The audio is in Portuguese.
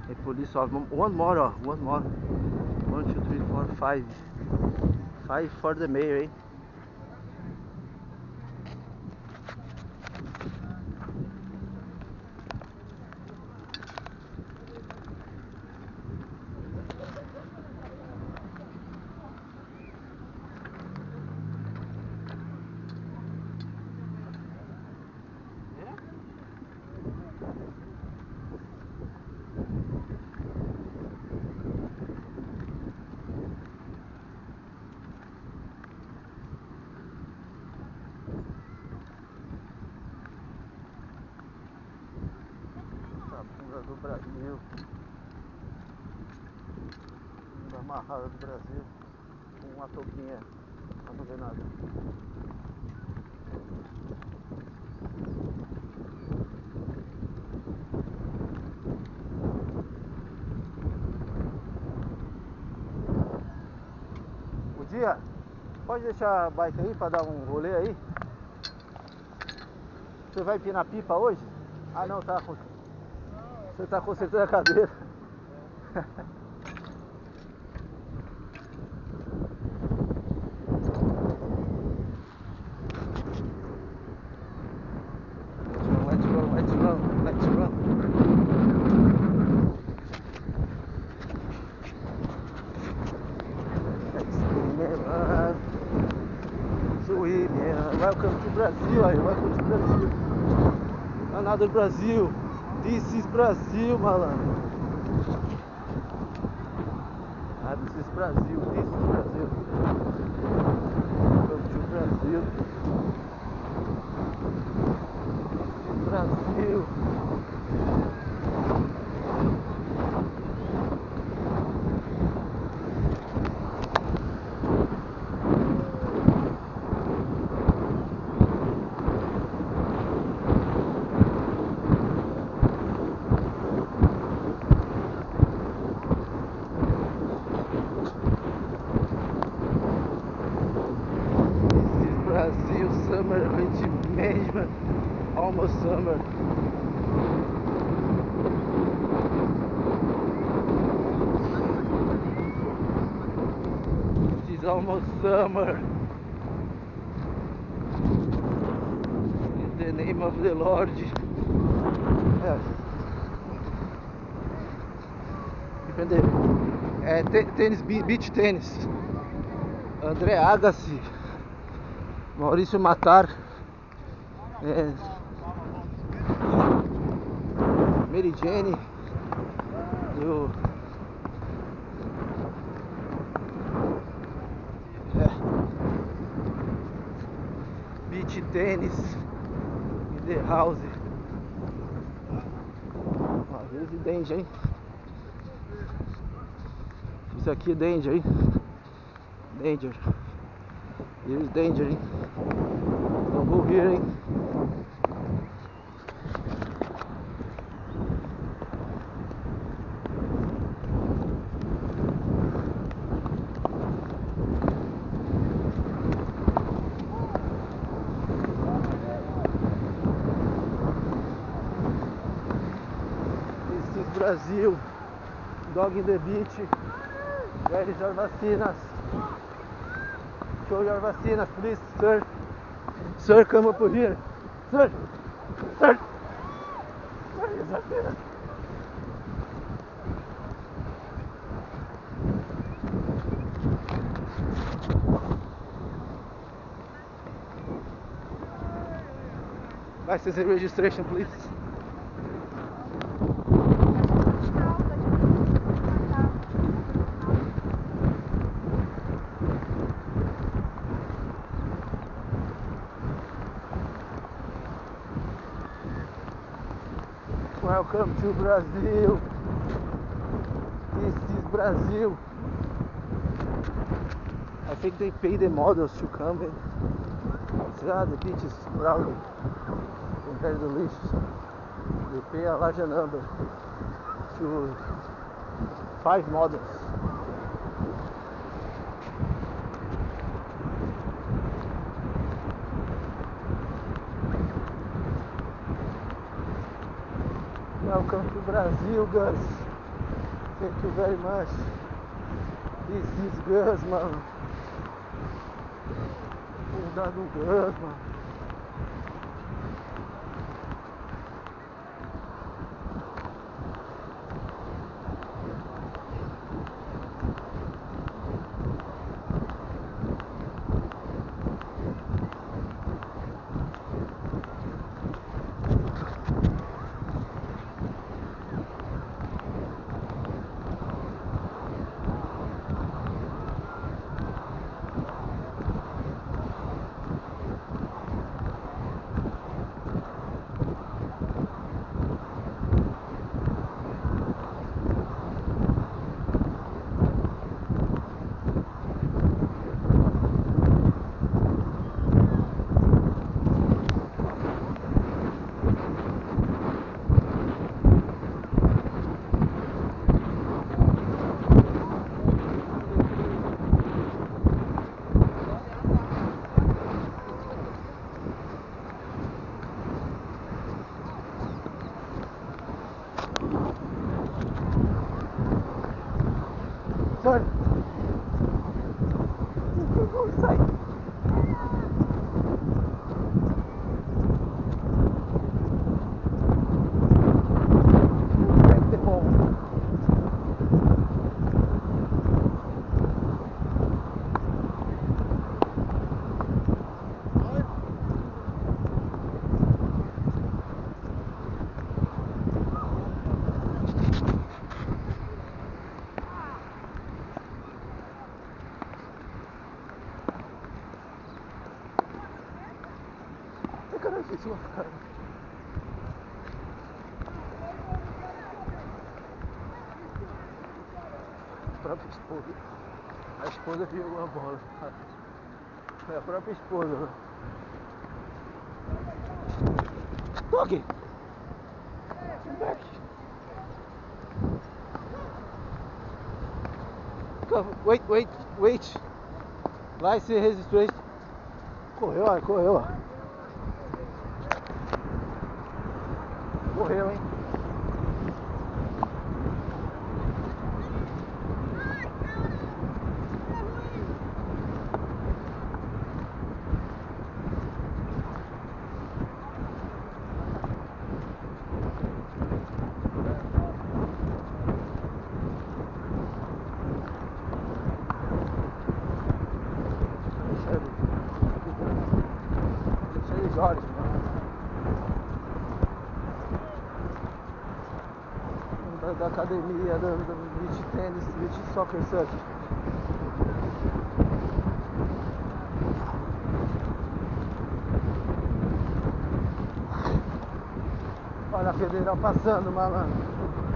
A police officer. One more, ó. One more. 1, 2, 3, 4, 5. 5 for the mayor, hein? Bunda do Brasil. Bunda amarrada do Brasil. Com uma touquinha pra não ver nada. Bom dia. Pode deixar a bike aí pra dar um rolê aí? Você vai empinar pipa hoje? Ah não, tá. Você tá consertando a cadeira. Let's run, let's run, let's run. Let's run. Swimming. Welcome to Brazil, aí. Welcome to Brazil. Another Brazil. This is Brazil, malandro. Ah, this is Brazil. This is Brazil. Welcome to Brazil. This is Brazil. Brazil summer with management, almost summer. It is almost summer. In the name of the Lord. Tênis, beach tênis. André Agassi. Maurício Matar, Mary Jane e o beach tênis e the house. Danger, hein? Isso aqui é danger, hein? Danger. Here's danger, hein? Don't go here, hein? This is Brazil. Dog in the beach. Where is your vacinas? Show your vacinas, please, sir. Sir, come up here. Sir. Sir. Where is your vacinas? License and registration, please. Welcome to Brazil. This is Brazil. I think they pay the models to come in. The beach is crowded compared to the list. They pay a larger number to 5 models. Welcome to Brazil, guys. Thank you very much. This is Gus, mano. Fundado Gus, mano. Sorry. Vamos sair. Back the home. Caralho, isso não cara. A própria esposa. A esposa que jogou a bola. É a própria esposa. Toque! Back! Wait! License registration. Correu, ó. Correu, hein? Deixa eles olhos, da academia, do beach tennis, beach soccer surf. Olha a federal passando, malandro.